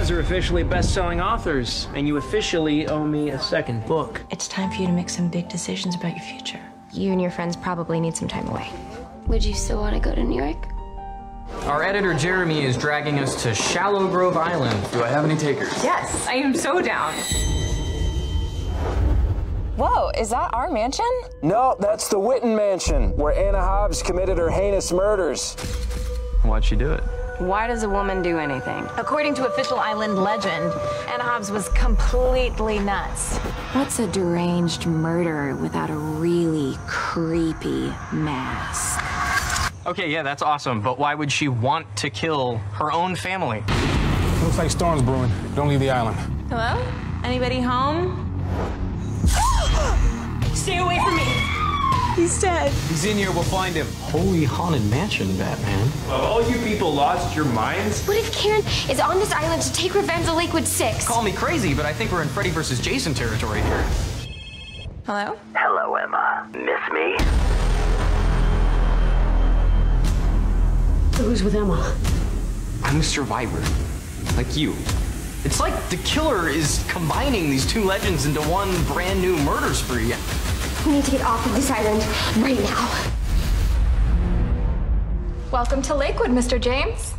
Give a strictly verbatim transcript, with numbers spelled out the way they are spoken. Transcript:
guys are officially best-selling authors, and you officially owe me a second book. It's time for you to make some big decisions about your future. You and your friends probably need some time away. Would you still want to go to New York? Our editor, Jeremy, is dragging us to Shallow Grove Island. Do I have any takers? Yes, I am so down. Whoa, is that our mansion? No, that's the Witten Mansion, where Anna Hobbs committed her heinous murders. Why'd she do it? Why does a woman do anything? According to official island legend, Anna Hobbs was completely nuts. What's a deranged murderer without a really creepy mask? Okay, yeah, that's awesome, but why would she want to kill her own family? Looks like storm's brewing. Don't leave the island. Hello? Anybody home? Stay away from me! He's dead. He's in here, we'll find him. Holy haunted mansion, Batman. Have all you people lost your minds? What if Karen is on this island to take revenge on Lakewood Six? Call me crazy, but I think we're in Freddy versus Jason territory here. Hello? Hello, Emma. Miss me? Who's with Emma? I'm a survivor, like you. It's like the killer is combining these two legends into one brand new murder spree. We need to get off of this island right now. Welcome to Lakewood, Mister James.